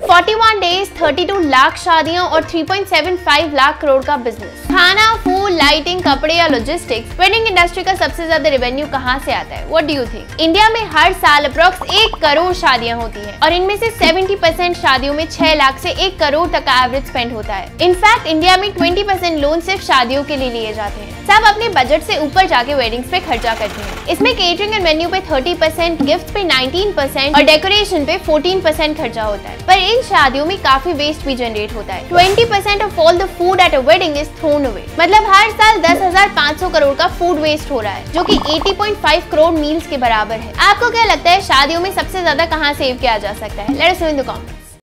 41 days, 32 lakh शादियां और 3.75 लाख करोड़ का बिजनेस। खाना, फूड, लाइटिंग, कपड़े या लॉजिस्टिक्स, वेडिंग इंडस्ट्री का सबसे ज्यादा रेवेन्यू कहां से आता है? What do you think? India में हर साल अप्रॉक्स 1 करोड़ शादियां होती हैं और इनमें से 70% शादियों में 6 लाख से 1 करोड़ तक का एवरेज स्पेंड होता है। इनफैक्ट इंडिया में 20% लोन सिर्फ शादियों के लिए लिए जाते हैं। सब अपने बजट से ऊपर जाके वेडिंग्स पे खर्चा करते हैं। इसमें केटरिंग एंड मेन्यू पे 30%, गिफ्ट पे 19% और डेकोरेशन पे 14% खर्चा होता है। पर इन शादियों में काफी वेस्ट भी जनरेट होता है। 20% of all the food at a wedding is thrown away. मतलब हर साल 10,500 करोड़ का फूड वेस्ट हो रहा है, जो कि 80.5 करोड़ मील्स के बराबर है। आपको क्या लगता है शादियों में सबसे ज्यादा कहाँ सेव किया जा सकता है? Let us know in the comments.